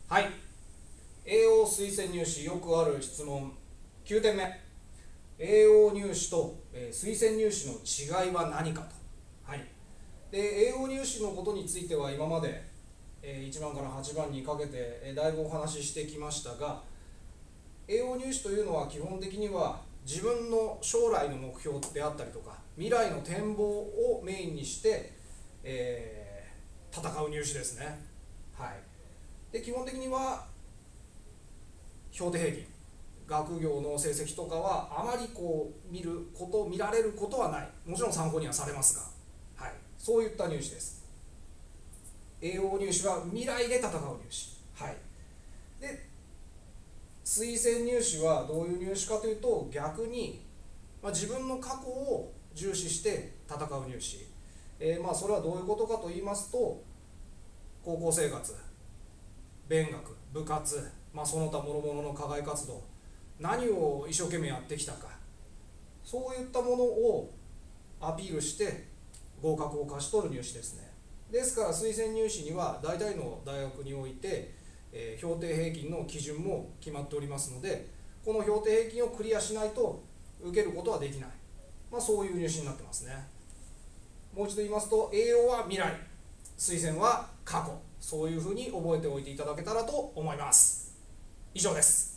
はい、栄養推薦入試よくある質問9点目、栄養入試と、推薦入試の違いは何かと。はい、で栄養入試のことについては今まで、1番から8番にかけて、だいぶお話ししてきましたが、栄養入試というのは基本的には自分の将来の目標であったりとか未来の展望をメインにして、戦う入試ですね。はい、で基本的には標定平均、学業の成績とかはあまり見られることはない。もちろん参考にはされますが、はい、そういった入試です。栄養入試は未来で戦う入試。はい、で推薦入試はどういう入試かというと、逆に、自分の過去を重視して戦う入試。それはどういうことかと言いますと、高校生活、勉学、部活、その他諸々の課外活動、何を一生懸命やってきたか、そういったものをアピールして合格を勝ち取る入試ですね。ですから推薦入試には大体の大学において、標定平均の基準も決まっておりますので、この標定平均をクリアしないと受けることはできない、そういう入試になってますね。もう一度言いますと、栄養は未来、推薦は過去、そういうふうに覚えておいていただけたらと思います。以上です。